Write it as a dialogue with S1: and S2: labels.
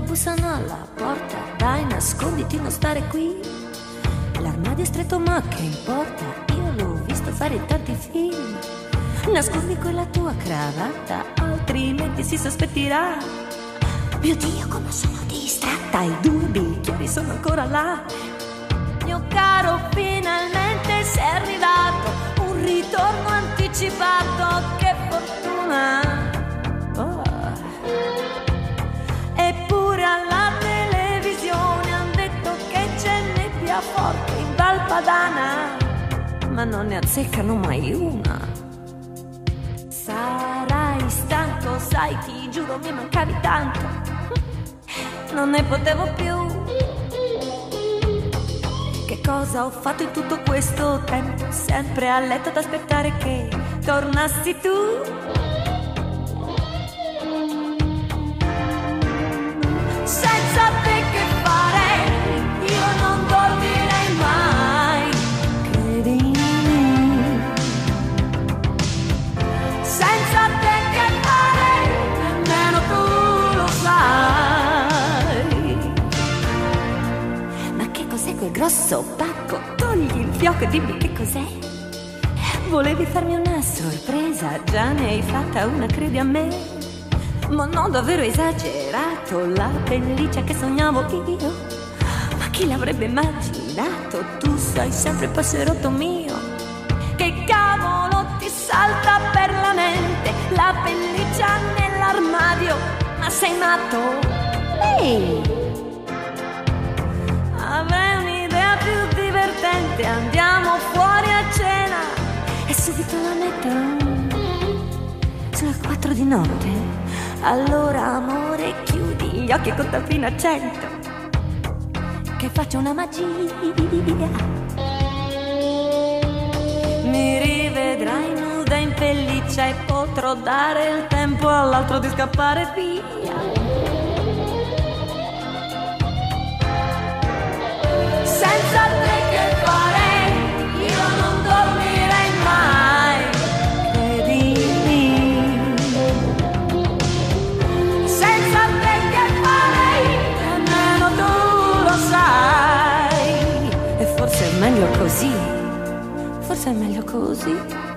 S1: e bussano alla porta. Dai, nasconditi, non stare qui. L'armadio è stretto, ma che importa? Io l'ho visto fare tanti film. Nascondi quella tua cravatta, altrimenti si sospettirà. Mio Dio, come sono distratta, i 2 bicchieri sono ancora là. Mio caro, finalmente sei arrivato, un ritorno anticipato, che fortuna. Oh. Eppure alla televisione han detto che c'è nebbia forte in Val Padana, ma non ne azzeccano mai una. Sarai stanco, sai, ti giuro mi mancavi tanto, non ne potevo più. Che cosa ho fatto in tutto questo tempo? Sempre a letto ad aspettare che tornassi tu. Senza te che farei? Io non dormirei mai, credimi. Senza te che farei? Nemmeno tu lo sai. Ma che cos'è quel grosso pacco? Togli il fiocco e dimmi che cos'è. Volevi farmi una sorpresa, già ne hai fatta una, credi a me. Ma non davvero esagerato, la pelliccia che sognavo io. Ma chi l'avrebbe immaginato? Tu sei sempre passerotto mio. Che cavolo ti salta per la mente? La pelliccia nell'armadio, ma sei matto? Ehi! Avrei un'idea più divertente, andiamo fuori a cena e subito la metto. Sono le 4 di notte. Allora amore, chiudi gli occhi e conta fino a 100, che faccio una magia. Mi rivedrai nuda in pelliccia e potrò dare il tempo all'altro di scappare via. Senza te che farei? Io non dormirei mai, credimi. Senza te che farei? Nemmeno tu lo sai. E forse è meglio così, forse è meglio così.